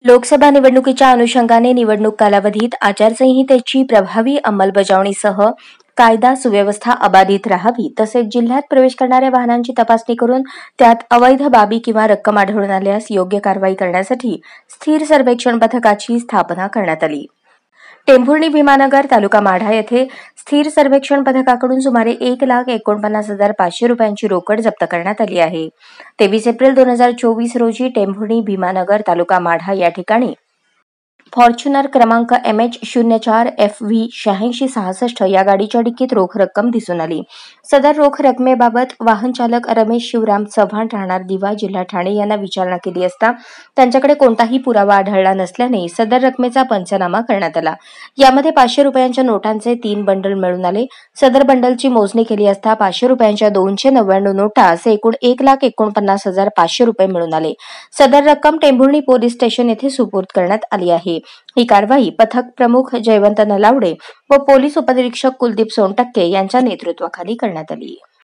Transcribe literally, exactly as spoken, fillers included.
लोकसभा निवडणुकीच्या अनुषंगाने निवडणूक कालावधीत आचारसंहितेची प्रभावी अंमलबजावणीसह कायदा सुव्यवस्था अबाधित राहावी तसेच जिल्ह्यात प्रवेश करणाऱ्या वाहनांची तपासणी करून त्यात अवैध बाबी किंवा रक्कम आढळून आल्यास योग्य कारवाई करण्यासाठी स्थिर सर्वेक्षण पथकाची स्थापना करण्यात आली। टेंभुर्णी भीमानगर तालुका माढा येथे स्थिर सर्वेक्षण पथकाकडून सुमारे एक लाख एकोणपन्नास हजार पाचशे रुपयांची रोकड जप्त करण्यात आली आहे। तेवीस एप्रिल दोन हजार चोवीस रोजी टेंभुर्णी भीमानगर तालुका माढा या ठिकाणी फॉर्च्युनर क्रमांक एम एच शून्य चार एफ व्ही शहाऐंशी सहासष्ट या गाडीच्या डिक्कीत रोख रक्कम दिसून आली। सदर रोख रकमेबाबत वाहन चालक रमेश शिवराम चव्हाण राहणार दिवा जिल्हा ठाणे यांना विचारणा केली असता त्यांच्याकडे कोणताही पुरावा आढळला नसल्याने सदर रकमेचा पंचनामा करण्यात आला। यामध्ये पाचशे रुपयांच्या नोटांचे तीन बंडल मिळून आले। सदर बंडलची मोजणी केली असता पाचशे रुपयांच्या दोनशे नव्याण्णव नोटा असे एकूण एक लाख एकोणपन्नास हजार पाचशे रुपये मिळून आले। सदर रक्कम टेंभुर्णी पोलीस स्टेशन येथे सुपूर्द करण्यात आली आहे। ही कारवाई पथक प्रमुख जयवंत नलावडे व पोलीस उपनिरीक्षक कुलदीप सोनटक्के यांच्या नेतृत्वाखाली करण्यात आली।